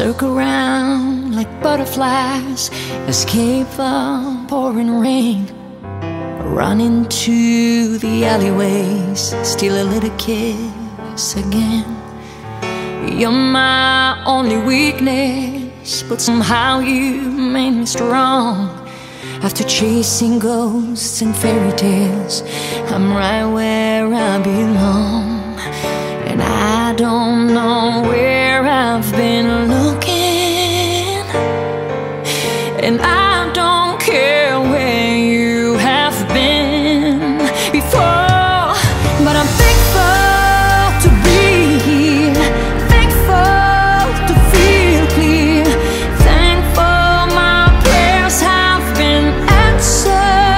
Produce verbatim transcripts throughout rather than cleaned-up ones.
circle round like butterflies, escape the pouring rain, run into the alleyways, steal a little kiss again. You're my only weakness, but somehow you made me strong. After chasing ghosts and fairy tales, I'm right where I belong. And I don't know where I've been looking, and I don't care where you have been before, but I'm thankful to be here, thankful to feel clear, thankful my prayers have been answered.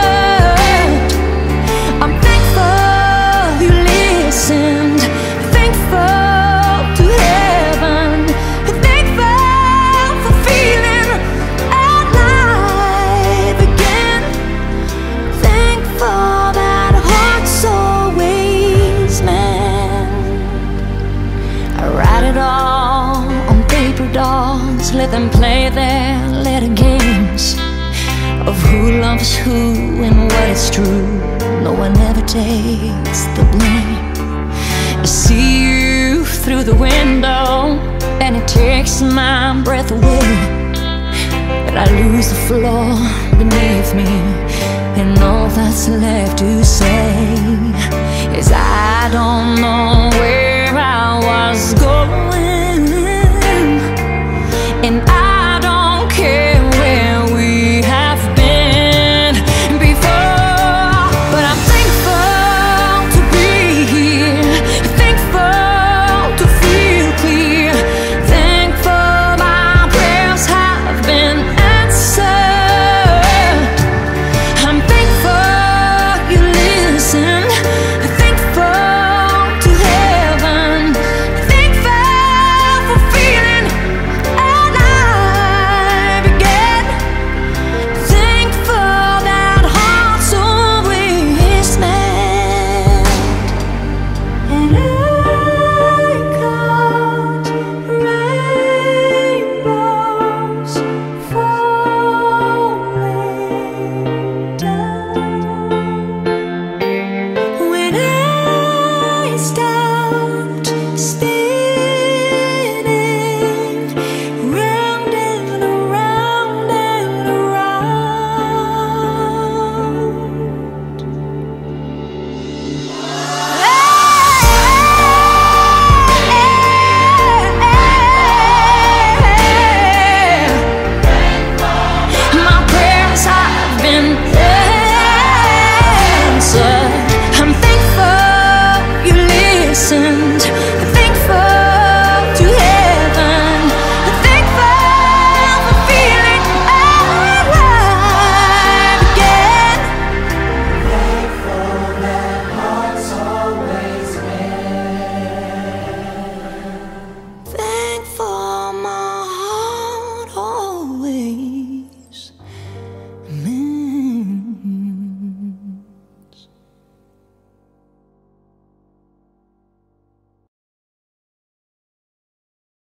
I'm thankful you listened, dolls, let them play their little games of who loves who and what is true. No one ever takes the blame. I see you through the window and it takes my breath away, but I lose the floor beneath me, and all that's left to say is I don't know where I was going.